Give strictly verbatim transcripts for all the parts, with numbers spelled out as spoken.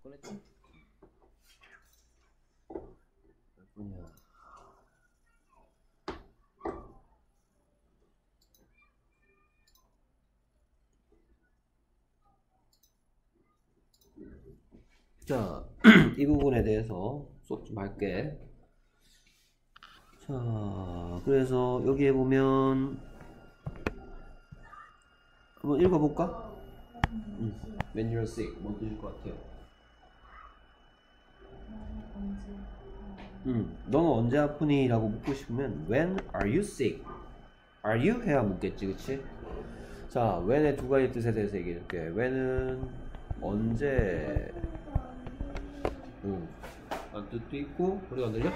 꺼냈지? 몇 분이야? 자, 이 부분에 대해서 수업 좀 할게. 자, 그래서 여기에 보면 한번 읽어볼까? 음. When you're sick, 뭐 뜻일 것 같아요? 음, 너는 언제 아프니? 라고 묻고 싶으면 When are you sick? Are you? 해야 묻겠지, 그치? 자, when의 두 가지 뜻에 대해서 얘기해줄게. when은 언제, 음, 안 뜻도 있고, 소리가 안 들려?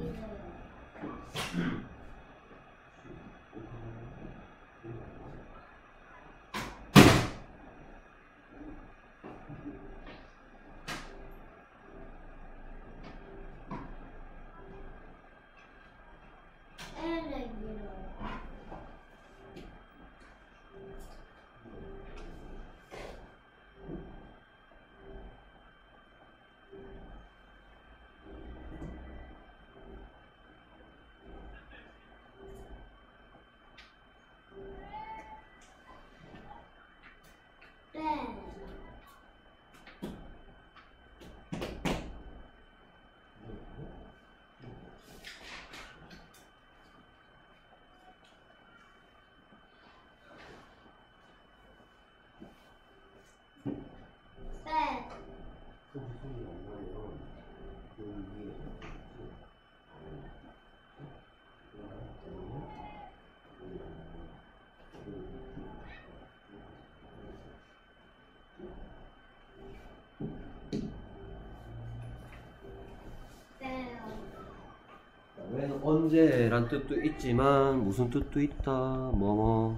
when은 언제란 뜻도 있지만 무슨 뜻도 있다. 뭐뭐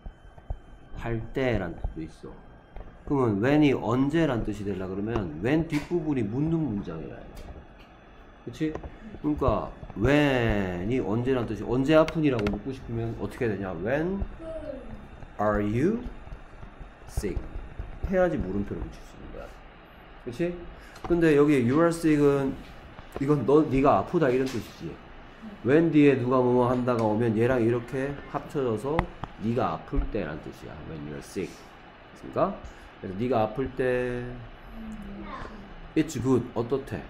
할 때란 뜻도 있어. 그러면 when이 언제란 뜻이 되려 그러면 when 뒷부분이 묻는 문장이라 해. 그치? 그러니까 when이 언제란 뜻이, 언제 아프니라고 묻고 싶으면 어떻게 되냐? When are you sick? 해야지 물음표를 붙일 수 있는 거야. 그치? 근데 여기 you are sick은 이건 너, 네가 아프다 이런 뜻이지. when 뒤에 누가 뭐뭐 한다가 오면 얘랑 이렇게 합쳐져서 네가 아플 때란 뜻이야. when you're sick. 그러니까 그래서 네가 아플 때 it's good. 어떻대?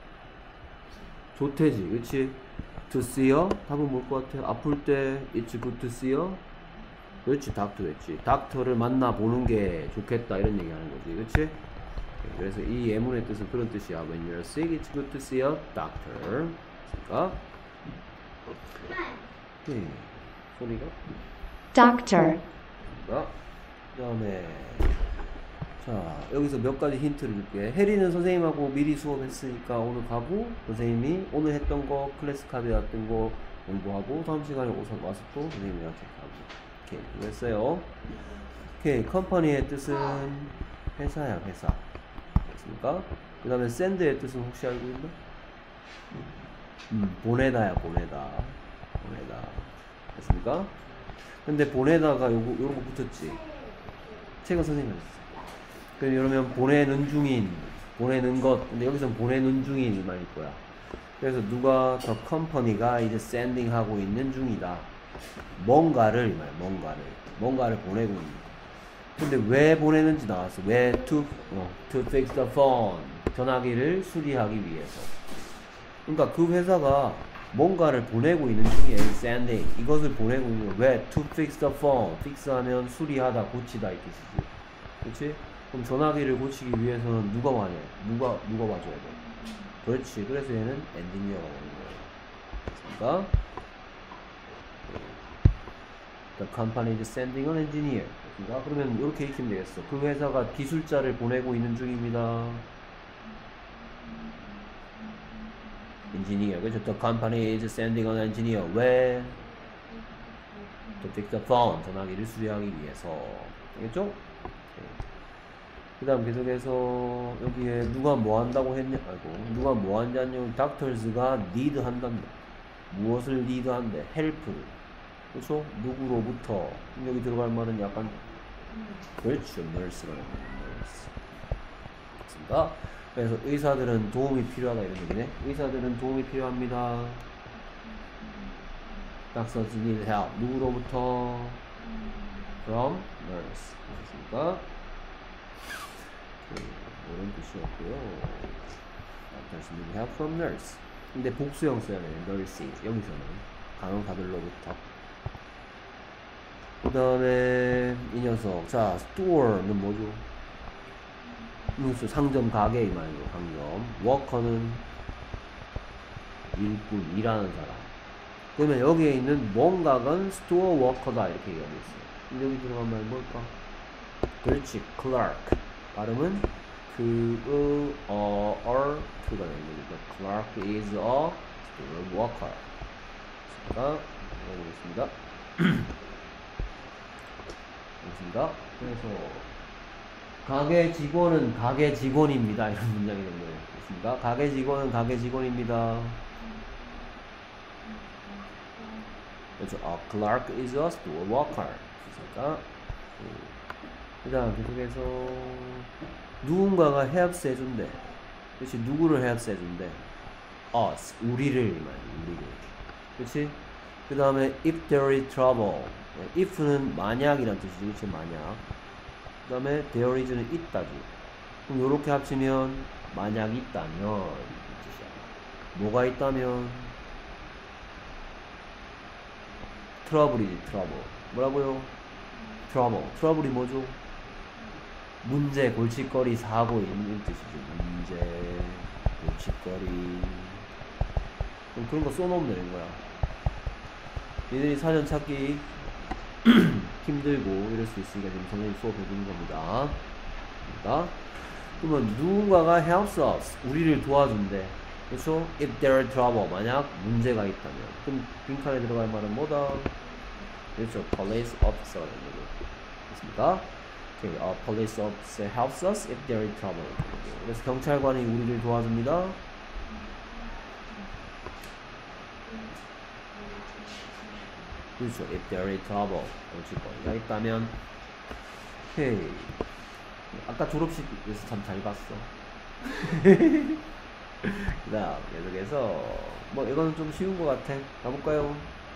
좋대지. 그치? to see you? 답은 뭘 것 같아? 아플 때 it's good to see you? 그렇지. 닥터 됐지. 닥터를 만나보는 게 좋겠다 이런 얘기 하는 거지. 그치? 그래서 이 예문의 뜻은 그런 뜻이야. When you're sick, it's good to see a doctor. 그러니까 네. 소리가 Doctor. 그 다음에 자 여기서 몇 가지 힌트를 줄게. 혜리는 선생님하고 미리 수업했으니까 오늘 가고, 선생님이 오늘 했던 거 클래스 카드에 왔던 거 공부하고, 다음 시간에 와서 또 선생님이랑 체크하고. 오케이, 그랬어요. 오케이, 컴퍼니의 뜻은 회사야, 회사. 됐습니까? 그 다음에 send의 뜻은 혹시 알고 있나? 음, 보내다야, 보내다. 보내다. 됐습니까? 근데 보내다가 요거, 요런 거 붙었지? 책은 선생님이 했어. 그러면 보내는 중인, 보내는 것. 근데 여기서는 보내는 중인 이 말일 거야. 그래서 누가 더 컴퍼니가 이제 sending 하고 있는 중이다. 뭔가를, 이 말, 뭔가를. 뭔가를 보내고 있는. 근데 왜 보내는지 나왔어. 왜 to, 어, to fix the phone. 전화기를 수리하기 위해서. 그러니까 그 회사가 뭔가를 보내고 있는 중이에요. sending. 이것을 보내고 있는 거. 왜? to fix the phone. fix 하면 수리하다, 고치다 이 뜻이지. 그치? 그럼 전화기를 고치기 위해서는 누가 와야 돼? 누가, 누가 와줘야 돼? 그렇지. 그래서 얘는 엔지니어가 오는 거예요. 그러니까 The company is sending an engineer. 그러니까 그러면 이렇게 익히면 되겠어. 그 회사가 기술자를 보내고 있는 중입니다. engineer. 그렇죠? The company is sending an engineer. 왜? To fix the phone. 전화기를 수리하기 위해서. 알겠죠? 그 다음 계속해서 여기에 누가 뭐 한다고 했냐? 아이고, 누가 뭐 한다냐? doctors가 need 한단다. 무엇을 need 한대? help를. 그렇죠? 누구로부터. 여기 들어갈 말은 약간 그렇죠. nurse라는 nurse. 됐습니다. 그래서 의사들은 도움이 필요하다 이런 얘기네. 의사들은 도움이 필요합니다. Doctors need help. 누구로부터? From nurse. 그렇습니까? 이런 뜻이었고요. Doctors need help from nurse. 근데 복수형 써야 돼요. nurse. 여기서는 간호사들로부터. 그 다음에 이 녀석. 자, store는 뭐죠? 무슨 상점 가게 이 말이죠. 상점. worker는 일꾼, 일하는 사람. 그러면 여기에 있는 뭔가가 store worker다 이렇게 얘기하고 있어요. 근데 여기 들어간 말이 뭘까? 그렇지, clerk. 발음은 그, 어, or, 그가 되는 거니까 clerk is a store worker. 자, 해보겠습니다. 알겠습니다. 그래서 가게 직원은 가게 직원입니다. 이런 문장이 된 거예요. 됐습니까? 가게 직원은 가게 직원입니다. 그렇죠. A clerk is a store worker. 됐습니까? 그 다음 계속해서 누군가가 해합세 해준대. 그렇지. 누구를 해합세 해준대? us. 우리를 말이야. 우리를. 그렇지? 그 다음에 if there is trouble. if는 만약이란 뜻이지. 그렇지? 만약. 그 다음에 there is는 있다지. 그럼 요렇게 합치면 만약 있다면 이 뜻이야. 뭐가 있다면 트러블이지. 트러블. 뭐라고요? 트러블. 트러블이 뭐죠? 문제, 골칫거리, 사고 있는 뜻이죠. 문제, 골칫거리. 그럼 그런 거 써놓으면 되는 거야. 얘들이 사전 찾기 힘들고 이럴 수 있으니까 지금 선생님 수업 해주는 겁니다. 그러니까 그러면 누군가가 helps us, 우리를 도와준대. 그렇죠? If there is trouble, 만약 문제가 있다면. 그럼 빈칸에 들어갈 말은 뭐다? 그렇죠? Police officer. 됐습니까? Okay, a police officer helps us if there is trouble. 그래서 경찰관이 우리를 도와줍니다. 그렇죠. If there is trouble. 골칫거리가 있다면. 오케이. 아까 졸업식에서 참 잘 봤어. 그 다음 계속해서 뭐 이거는 좀 쉬운 것 같아. 가볼까요?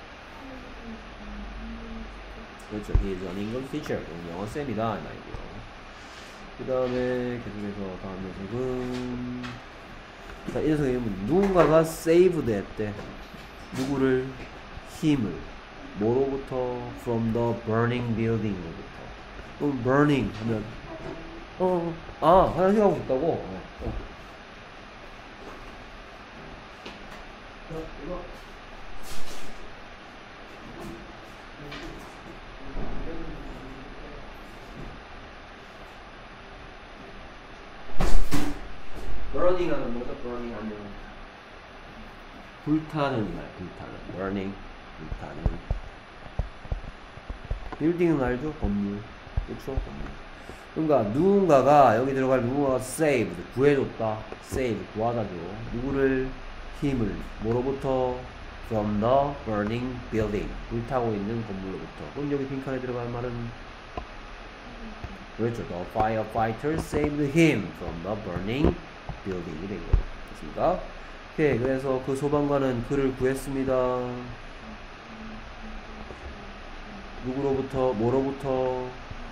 그렇죠. He is an English teacher. 영어 쌤이다. 말이고요. 그 다음에 계속해서 다음 녀석은 자, 이 녀석의 이름은 누군가가 saved 했대. 누구를? 힘을. 뭐로부터? From the burning building로부터. 그럼 burning 하면 어, 아, 화장실 가고 싶다고? 어, 어. 이거 burning 하면 뭐죠? burning 하면 불타는 말, 불타는 burning, 불타는. 빌딩은 알죠? 건물. 그쵸? 건물. 그러니까 누군가가 여기 들어갈 누군가가 saved, 구해줬다. save, 구하다죠. 누구를? 힘을. 뭐로부터? from the burning building, 불타고 있는 건물로부터. 그럼 여기 빈칸에 들어갈 말은 그렇죠. The firefighter saved him from the burning building이 된 거예요. 됐습니까? 오케이. 그래서 그 소방관은 그를 구했습니다. 누구로부터? 뭐로부터?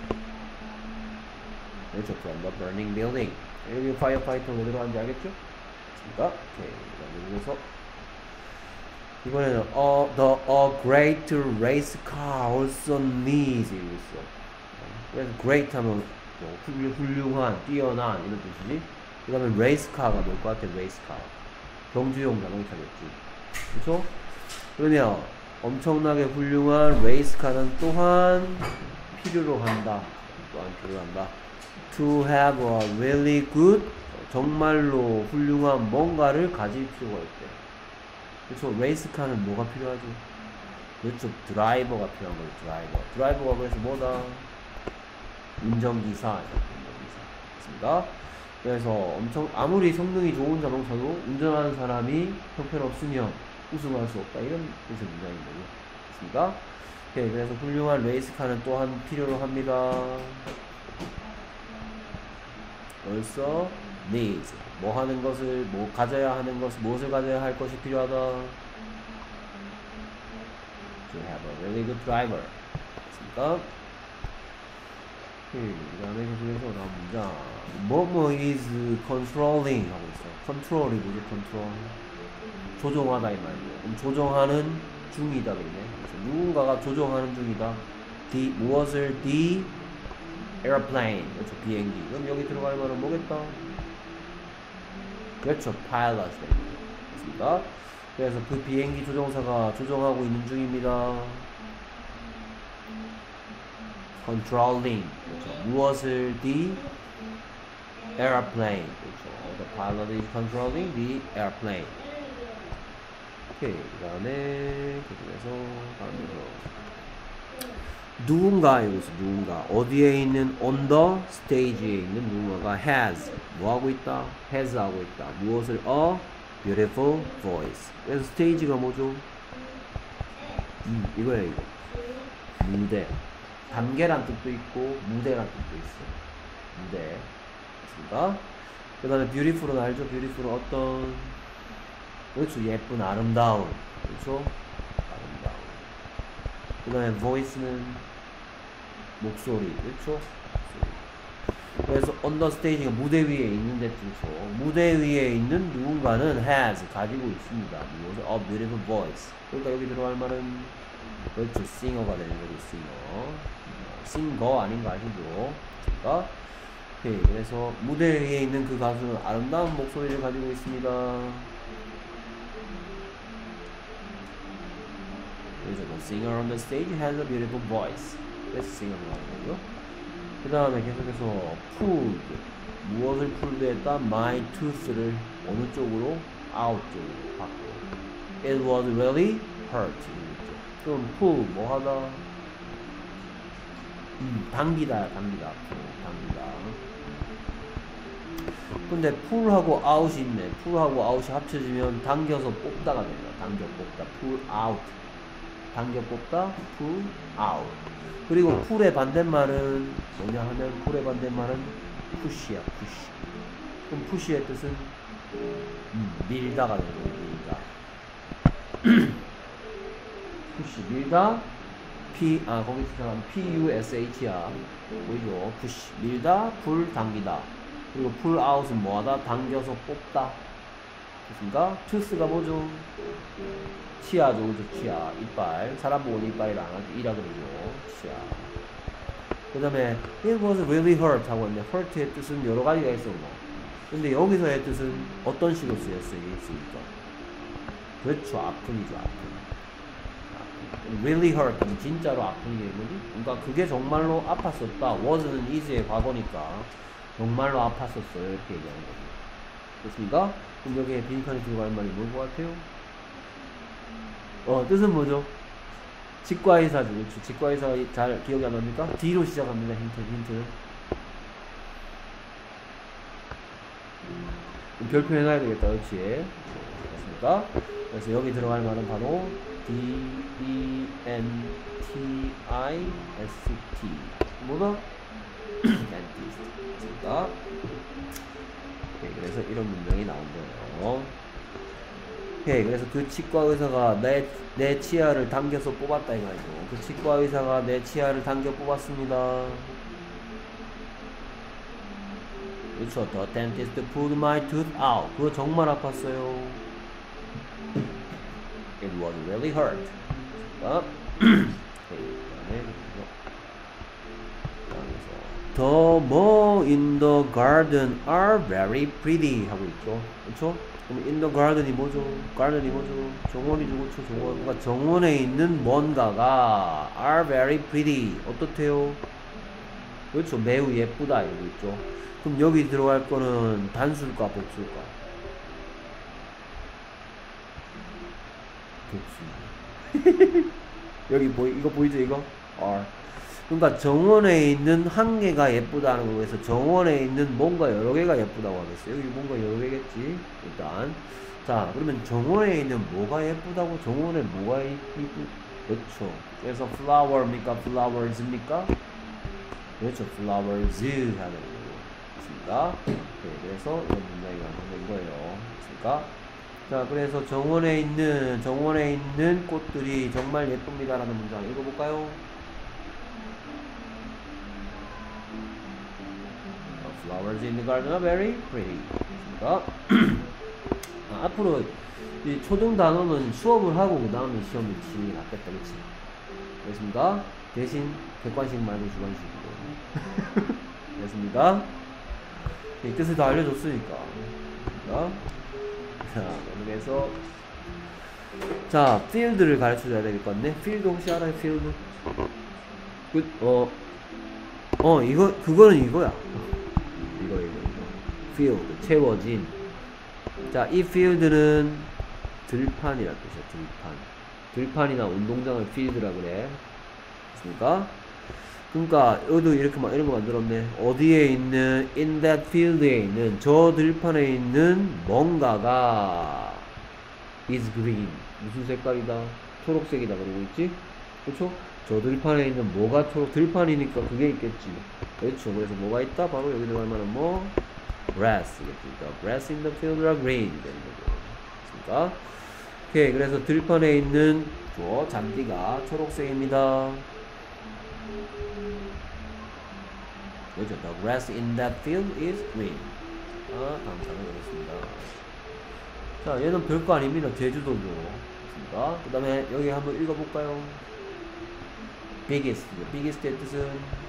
그렇죠. from the burning building. 여기 firefighter 왜 들어가는지 알겠죠? 됐습니까? 오케이. 그래서 이번에는 uh, the a great race car also needs 이러고 있어. 그래서 great 하면 뭐 훌, 훌륭한, 뛰어난 이런 뜻이지. 그 다음에 race car가 뭘 것 같아? race car. 경주용 자동차겠지. 그쵸? 그러면 엄청나게 훌륭한 race car는 또한 필요로 한다. 또한 필요로 한다. to have a really good, 정말로 훌륭한 뭔가를 가질 필요가 있대. 그렇죠. 레이스카는 뭐가 필요하죠? 그렇죠. 드라이버가 필요한 거죠. 드라이버. 드라이버가 그래서 뭐다? 운전기사. 운전기사. 맞습니다. 그래서 엄청 아무리 성능이 좋은 자동차도 운전하는 사람이 형편없으면 우승할 수 없다. 이런 뜻의 문장인 거죠. 맞습니까? 오케이. 그래서 훌륭한 레이스카는 또한 필요로 합니다. 벌써 needs. 뭐 하는 것을, 뭐 가져야 하는 것을, 무엇을 가져야 할 것이 필요하다. To have a really good driver. 됐습니까? 그 다음에 계속해서 나온 문장. 뭐뭐 is controlling 하고 있어. control이 뭐죠? control. 조종하다 이 말이에요. 그럼 조종하는 중이다 그러네. 그래서 누군가가 조종하는 중이다. The, 무엇을? The airplane. 그렇죠. 비행기. 그럼 여기 들어갈 말은 뭐겠다? 그렇죠. pilot. 됐습니다. 그래서 그 비행기 조종사가 조종하고 있는 중입니다. controlling. 그렇죠. 무엇을? The airplane. 그렇죠. The pilot is controlling the airplane. 오케이. 그 다음에 계속해서 다음 거. 누군가 여기서 누군가 어디에 있는 on the stage에 있는 누군가가 has 뭐 하고 있다? has 하고 있다. 무엇을? a beautiful voice. 그래서 스테이지가 뭐죠? 음, 이거예요 이거. 무대. 단계란 뜻도 있고 무대란 뜻도 있어. 무대. 됐습니다. 그 다음에 beautiful은 알죠? beautiful은 어떤? 그렇죠. 예쁜 아름다운. 그렇죠? 아름다운. 그 다음에 voice는 목소리. 그렇죠? 그래서 on the stage가 무대 위에 있는데 그렇죠. 무대 위에 있는 누군가는 has 가지고 있습니다. 무엇을? a beautiful voice. 그러니까 여기 들어갈 말은 그렇죠. singer가 되는 거죠. singer. singer 아닌가 아시죠? 그러니까 오케이. 그래서 무대 위에 있는 그 가수는 아름다운 목소리를 가지고 있습니다. 그래서 the singer on the stage has a beautiful voice. 그래서 singer로 하는 거고요. 그 다음에 계속해서 pulled. 무엇을 pulled 했다? my tooth를 어느 쪽으로? out 쪽으로 바꿔. It was really hurt. 그럼 pull 뭐 하다? 음, 당기다, 당기다, 당기다. 근데 pull하고 out이 있네. pull하고 out이 합쳐지면 당겨서 뽑다가 된다. 당겨 뽑다. pull out. 당겨 뽑다. pull out. 그리고 pull의 반대말은 뭐냐 하면 pull의 반대말은 push야. push. 그럼 push의 뜻은 음, 밀다가 되는 거예요. 밀다. push 밀다. P 아 거기 들어가면 P U S H야. 보이죠? push 밀다. pull 당기다. 그리고 pull out은 뭐하다? 당겨서 뽑다. 됐습니까? tooth가 뭐죠? 치아죠, 그죠? 치아. 이빨. 사람 보고 이빨이랑 이라 그러죠. 치아. 그 다음에 it was really hurt 하고 있는데 hurt의 뜻은 여러 가지가 있어. 뭐. 근데 여기서의 뜻은 어떤 식으로 쓰였어요? 있으니까. 그렇죠. 아픔이죠. 아픔. really hurt 하면 진짜로 아픈 게 뭐지? 그러니까 그게 정말로 아팠었다. was는 is의 과거니까 정말로 아팠었어요. 이렇게 얘기하는 거죠. 됐습니까? 그럼 여기에 빈칸에 들어갈 말이 뭘 것 같아요? 어, 뜻은 뭐죠? 치과의사죠. 그렇죠. 치과의사가 잘 기억이 안 납니까? D로 시작합니다. 힌트, 힌트. 음, 별표 해놔야 되겠다. 그렇지. 됐습니까? 그래서 여기 들어갈 말은 바로 D, E, N, T, I, S, T. 뭐다? dentist. 됐습니까? 오케이, 그래서 이런 문장이 나온 거예요. 오케이, 그래서 그 치과 의사가 내, 내 치아를 당겨서 뽑았다, 이 말이죠. 그 치과 의사가 내 치아를 당겨 뽑았습니다. 그렇죠. The dentist pulled my tooth out. 그거 정말 아팠어요. It was really hurt. The moss in the garden are very pretty 하고 있죠. 그렇죠? 그럼 in the garden이 뭐죠? garden이 뭐죠? 정원이죠. 그렇죠? 정원. 그러니까 정원에 있는 뭔가가 are very pretty. 어떻대요? 그렇죠. 매우 예쁘다 이러고 있죠. 그럼 여기 들어갈 거는 단수일까 복수일까? 복수. 여기 보이 이거 보이죠 이거? are. 그러니까 정원에 있는 한 개가 예쁘다는 거에서 정원에 있는 뭔가 여러 개가 예쁘다고 하겠어요. 여기 뭔가 여러 개겠지. 일단 자 그러면 정원에 있는 뭐가 예쁘다고? 정원에 뭐가 예쁘? 그렇죠. 그래서 flower입니까? flowers입니까? 그렇죠. flowers 하는 거고. 됐습니까? 네, 그래서 이런 문장이 완성된 거예요. 됐습니까? 자, 그래서 정원에 있는 정원에 있는 꽃들이 정말 예쁩니다라는 문장 읽어볼까요? The flowers in the garden are very pretty. 됐습니까? 아, 앞으로 이 초등 단어는 수업을 하고 그 다음에 시험을 치는 게 낫겠다, 그치? 됐습니까? 대신 객관식 말고 주관식으로. 됐습니까? 이 뜻을 다 알려줬으니까. 됐습니까? 자, 그래서 자, field를 가르쳐줘야 될 것 같네. field 혹시 알아요? field? 그, 어, 어, 이거, 그거는 이거야. 이거, 이거, 이거. field, 채워진. 자, 이 field는 들판이라는 뜻이야, 들판. 들판이나 운동장을 field라 그래. 됐습니까? 그러니까 여기도 이렇게 막 이런 거 만들었네. 어디에 있는 in that field에 있는 저 들판에 있는 뭔가가 is green. 무슨 색깔이다? 초록색이다 그러고 있지? 그렇죠? 저 들판에 있는 뭐가 초록 들판이니까 그게 있겠지. 그렇죠. 그래서 뭐가 있다? 바로 여기 들어갈 만한 뭐 grass겠죠. grass in the field are green 되는 거죠. 됐습니까? 오케이. 그래서 들판에 있는 저 잔디가 초록색입니다. 그렇죠. The grass in that field is green. 아, 다음 장을 보겠습니다. 자, 얘는 별거 아닙니다. 제주도죠. 그렇습니까? 그 다음에 여기 한번 읽어볼까요? biggest. biggest의 뜻은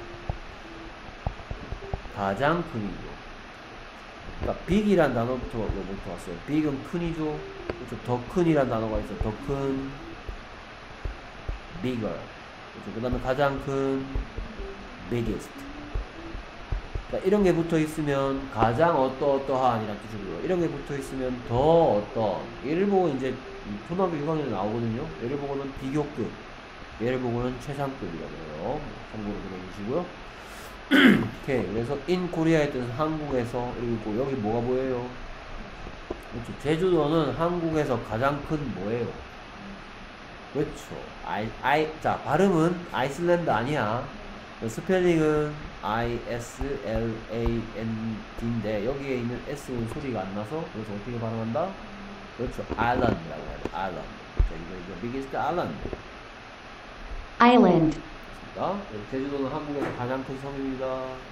가장 큰이죠. 그러니까 big이란 단어부터 여기부터 왔어요. big은 큰이죠. 그렇죠. 더 큰이란 단어가 있어. 더 큰, bigger. 그렇죠. 그 다음에 가장 큰, biggest. 그러니까 이런 게 붙어 있으면 가장 어떠어떠한이라는 뜻이고요. 이런 게 붙어 있으면 더 어떤. 얘를 보고 이제 초등학교 육 학년에 나오거든요. 얘를 보고는 비교급, 얘를 보고는 최상급이라고 해요. 참고로 들어주시고요. 오케이. 그래서 in Korea의 뜻은 한국에서. 그리고 여기 뭐가 보여요? 그렇죠. 제주도는 한국에서 가장 큰 뭐예요? 그렇죠. 아이, 아이, 자, 발음은 아이슬란드 아니야. 스펠링은 I S L A N D인데 여기에 있는 S는 소리가 안 나서 그래서 어떻게 발음한다? 그렇죠. island라고 해야 돼. island. 자, 이거 이거 biggest island. Island. 자, 제주도는 한국에서 가장 큰 섬입니다.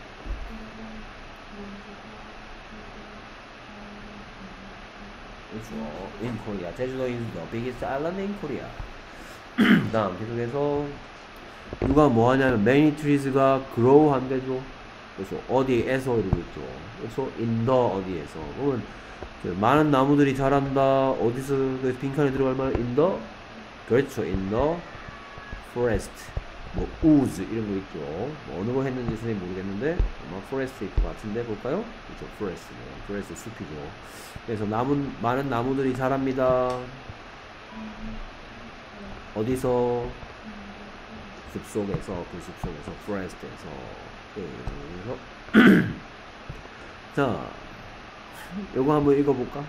그렇죠. in Korea. 제주도 is the biggest island in Korea. 다음 계속해서 누가 뭐 하냐면 many trees가 grow 한대죠. 그래서 어디에서 이러고 있죠. 그래서 in the 어디에서. 그러면 많은 나무들이 자란다. 어디서 그 빈칸에 들어갈 만한 in the. 그렇죠. in the forest. 뭐 woods 이런 거 있죠. 뭐 어느 거 했는지 선생님 모르겠는데 아마 forest일 것 같은데 볼까요? 그렇죠. forest. forest 숲이죠. 그래서 나무 많은 나무들이 자랍니다. 어디서? 숲속에서, 그 숲속에서, forest에서. 그래서 자, 요거 한번 읽어볼까?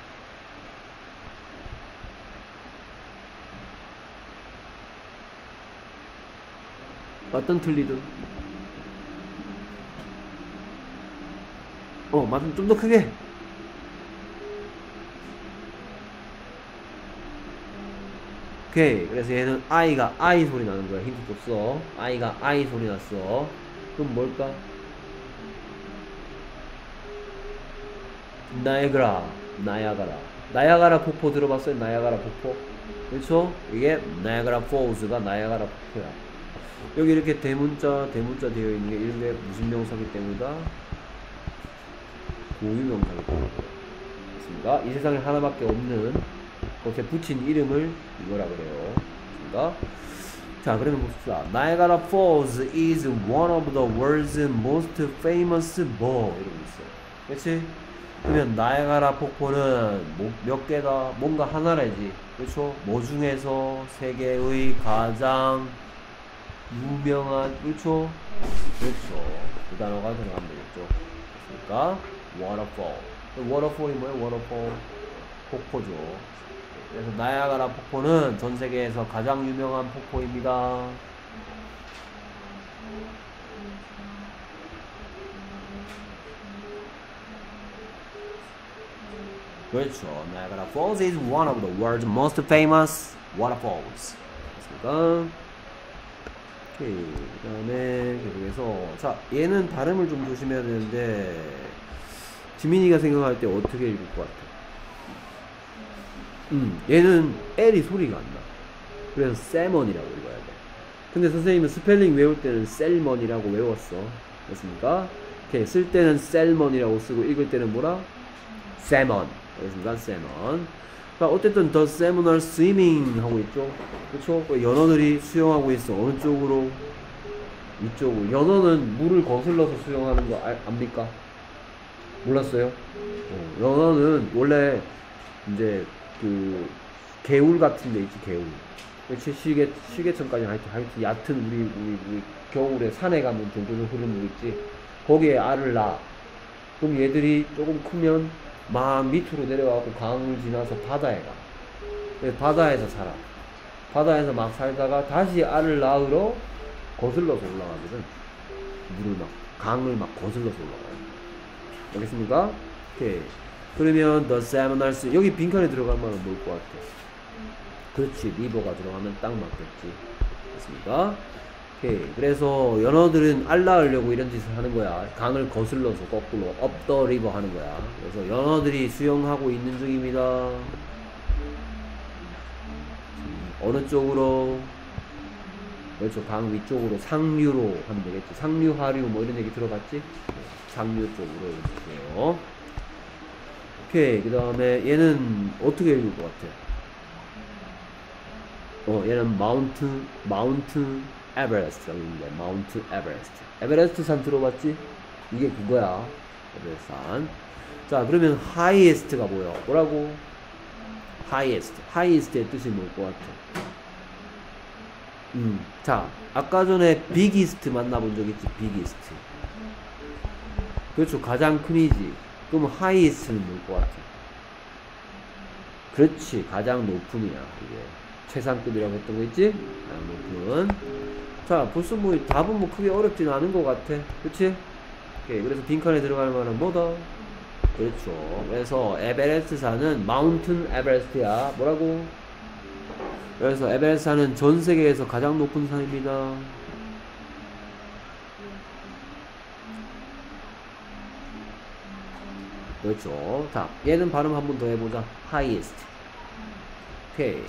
맞든 틀리든. 어, 맞든 좀 더 크게. 오케이. 그래서 얘는 I가 I 소리 나는 거야. 힌트 줬어. I가 I 소리 났어. 그럼 뭘까? 나이아가라. 나이아가라. 나이아가라 폭포 들어봤어요? 나이아가라 폭포. 그렇죠? 이게 나이아가라 폴즈가 나이아가라 폭포야. 여기 이렇게 대문자 대문자 되어 있는 게 이런 게 무슨 명사기 때문이다? 고유명사기 때문이다. 맞습니다. 이 세상에 하나밖에 없는 거기에 붙인 이름을 이거라 그래요. 그러니까 자, 그러면 봅시다. Niagara Falls is one of the world's most famous 뭐 이러고 있어. 그렇지? 그러면 나이아가라 폭포는 뭐, 몇 개다? 뭔가 하나라지. 그렇죠? 뭐 중에서 세계의 가장 유명한. 그렇죠? 그렇죠. 그 단어가 들어가면 되겠죠. 그러니까 waterfall. waterfall이 뭐예요? waterfall 폭포죠. 그래서 나이아가라 폭포는 전 세계에서 가장 유명한 폭포입니다. 그렇죠. Niagara Falls is one of the world's most famous waterfalls. 됐습니까? 오케이. 그 다음에 계속해서 자 얘는 발음을 좀 조심해야 되는데 지민이가 생각할 때 어떻게 읽을 것 같아? 음, 얘는 L이 소리가 안 나. 그래서 세먼이라고 읽어야 돼. 근데 선생님은 스펠링 외울 때는 셀먼이라고 외웠어. 됐습니까? 오케이. 쓸 때는 셀먼이라고 쓰고 읽을 때는 뭐라? 세먼. 됐습니까? 세먼. 자, 어쨌든 the salmon are swimming 하고 있죠. 그쵸? 연어들이 수영하고 있어. 어느 쪽으로? 이쪽으로. 연어는 물을 거슬러서 수영하는 거 알, 압니까? 몰랐어요? 어, 연어는 원래 이제 그 개울 같은 데 있지, 개울. 그치? 시계, 시계천까지 하여튼, 하여튼 얕은 우리, 우리, 우리 겨울에 산에 가면 종종 흐르는 물 있지? 거기에 알을 낳아. 그럼 얘들이 조금 크면 막 밑으로 내려가고 강을 지나서 바다에 가. 그래서 바다에서 살아. 바다에서 막 살다가 다시 알을 낳으러 거슬러서 올라가거든. 물을 막, 강을 막 거슬러서 올라가요. 알겠습니까? 오케이. 그러면 the salmon are swimming. 여기 빈칸에 들어가면 뭘 것 같아? 그렇지. 리버가 들어가면 딱 맞겠지. 됐습니까? 오케이. 그래서 연어들은 알 낳으려고 이런 짓을 하는 거야. 강을 거슬러서 거꾸로 up the river 하는 거야. 그래서 연어들이 수영하고 있는 중입니다. 어느 쪽으로? 그렇죠. 강 위쪽으로 상류로 하면 되겠지. 상류, 하류 뭐 이런 얘기 들어봤지? 상류 쪽으로 해주세요. 오케이. 그 다음에 얘는 어떻게 읽을 것 같아? 어, 얘는 마운트, 마운트 에베레스트. 마운트 에베레스트. 에베레스트 산 들어봤지? 이게 그거야. 에베레스트 산. 자, 그러면 하이에스트가 뭐야? 뭐라고? 하이에스트. 하이에스트의 뜻이 뭘 것 같아? 음, 자, 아까 전에 비기스트 만나본 적 있지? 비기스트. 그렇죠. 가장 큰이지. 그럼 하이에스트는 뭘 것 같아? 그렇지. 가장 높은이야. 이게 최상급이라고 했던 거 있지? 가장 높은. 자, 벌써 뭐 답은 뭐 크게 어렵진 않은 것 같아. 그치? 오케이. 그래서 빈칸에 들어갈 만한 뭐다? 그렇죠. 그래서 에베레스트 산은 마운튼 에베레스트야. 뭐라고? 그래서 에베레스트 산은 전 세계에서 가장 높은 산입니다. 그렇죠. 자, 얘는 발음 한 번 더 해보자. highest. 오케이.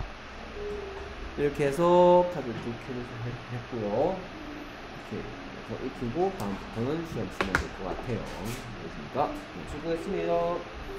이렇게 해서 카드 두 캔을 했고요. 오케이. 그래서 익히고 다음부터는 시험 치면 될 것 같아요. 됐습니까? 수고했습니다.